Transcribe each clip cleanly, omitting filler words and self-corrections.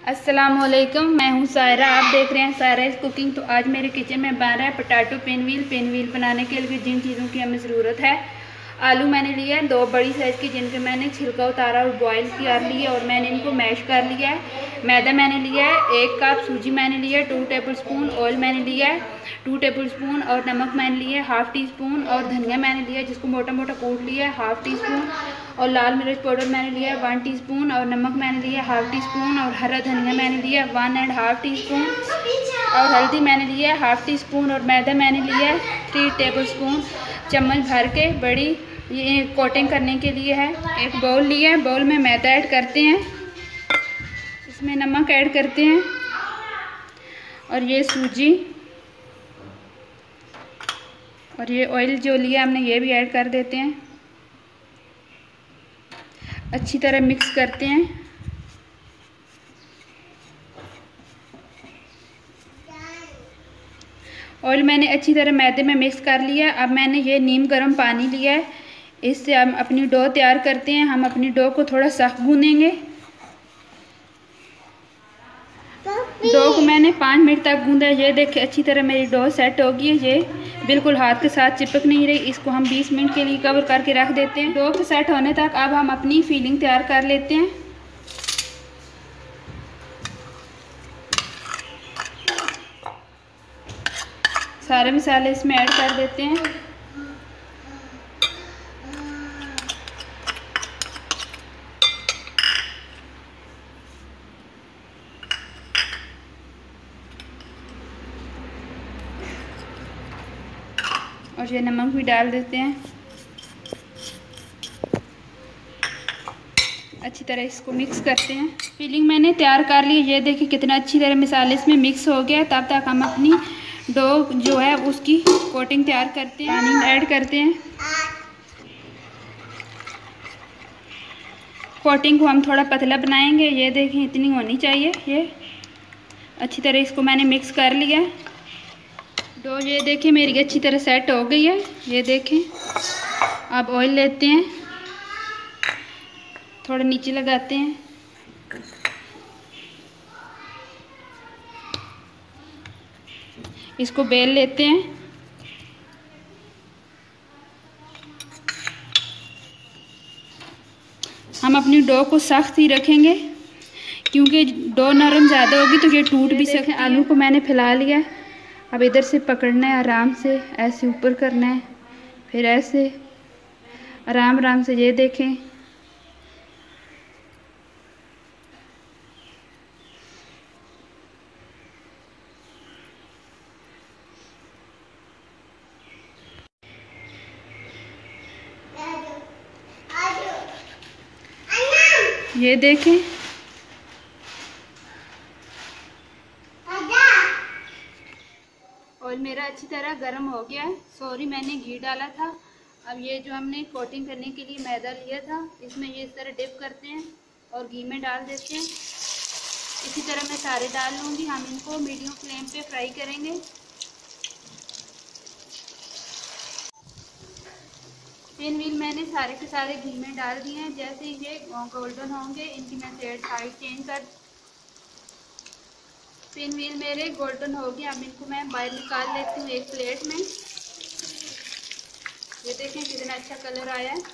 अस्सलामुअलैकुम, मैं हूँ सायरा। आप देख रहे हैं सायरा कुकिंग। तो आज मेरे किचन में बन रहा है पोटैटो पिनव्हील बनाने के लिए जिन चीज़ों की हमें ज़रूरत है, आलू मैंने लिया है 2 बड़ी साइज़ की, जिनके मैंने छिलका उतारा और बॉईल कर लिया और मैंने इनको मैश कर लिया है। मैदा मैंने लिया है 1 कप, सूजी मैंने लिया है 2 टेबलस्पून, ऑयल मैंने लिया है 2 टेबलस्पून और नमक मैंने लिया है हाफ़ टी स्पून और धनिया मैंने लिया है जिसको मोटा मोटा कूट लिया है हाफ़ टी स्पून और लाल मिर्च पाउडर मैंने लिया है 1 टीस्पून और नमक मैंने लिया है हाफ़ टी स्पून और हरा धनिया मैंने लिया है 1½ टीस्पून और हल्दी मैंने लिया है हाफ़ टी स्पून और मैदा मैंने लिया है 3 टेबलस्पून चम्मच भर के बड़ी, ये कोटिंग करने के लिए है। एक बाउल लिया है, बाउल में मैदा ऐड करते हैं, इसमें नमक ऐड करते हैं और ये सूजी और ये ऑयल जो लिया हमने ये भी ऐड कर देते हैं। अच्छी तरह मिक्स करते हैं। ऑयल मैंने अच्छी तरह मैदे में मिक्स कर लिया। अब मैंने ये नीम गर्म पानी लिया है, इससे हम अपनी डो तैयार करते हैं। हम अपनी डो को थोड़ा सख्त गूंदेंगे। डो को मैंने 5 मिनट तक गूंदा। ये देखिए अच्छी तरह मेरी डो सेट हो गई है, ये बिल्कुल हाथ के साथ चिपक नहीं रही। इसको हम 20 मिनट के लिए कवर करके रख देते हैं। डो के सेट होने तक अब हम अपनी फिलिंग तैयार कर लेते हैं। सारे मसाले इसमें ऐड कर देते हैं। और ये नमक भी डाल देते हैं। अच्छी तरह इसको मिक्स करते हैं। फिलिंग मैंने तैयार कर ली। ये देखिए कितना अच्छी तरह मसाले इसमें मिक्स हो गया। तब तक हम अपनी डो जो है उसकी कोटिंग तैयार करते हैं। पानी ऐड करते हैं। कोटिंग को हम थोड़ा पतला बनाएंगे। ये देखें इतनी होनी चाहिए। ये अच्छी तरह इसको मैंने मिक्स कर लिया। डो ये देखें मेरी अच्छी तरह सेट हो गई है। ये देखें। अब ऑयल लेते हैं, थोड़ा नीचे लगाते हैं। इसको बेल लेते हैं। हम अपनी डो को सख्त ही रखेंगे क्योंकि डो नरम ज़्यादा होगी तो ये टूट भी सकते हैं। आलू को मैंने फैला लिया। अब इधर से पकड़ना है, आराम से ऐसे ऊपर करना है, फिर ऐसे आराम आराम से। ये देखें ये देखें। ऑयल मेरा अच्छी तरह गर्म हो गया है। सॉरी मैंने घी डाला था। अब ये जो हमने कोटिंग करने के लिए मैदा लिया था, इसमें ये इस तरह डिप करते हैं और घी में डाल देते हैं। इसी तरह मैं सारे डाल लूँगी। हम इनको मीडियम फ्लेम पे फ्राई करेंगे। पिनव्हील मैंने सारे के सारे घी में डाल दिए हैं। जैसे ही ये गोल्डन होंगे इनकी मैं साइड चेंज कर। पिनव्हील मेरे गोल्डन हो गए। अब इनको मैं बाहर निकाल लेती हूँ एक प्लेट में। ये देखें कितना अच्छा कलर आया है।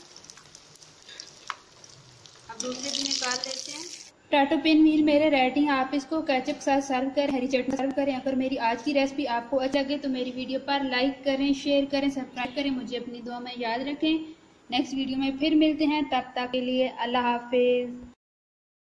अब दूसरे भी निकाल लेते हैं। पोटैटो पिनव्हील मेरे रेडी हैं। आप इसको केचप के साथ सर्व करें, हरी चटनी सर्व करें। अगर मेरी आज की रेसिपी आपको अच्छा लगे तो मेरी वीडियो पर लाइक करें, शेयर करें, सब्सक्राइब करें। मुझे अपनी दुआ में याद रखें। नेक्स्ट वीडियो में फिर मिलते हैं। तब तक के लिए अल्लाह हाफिज़।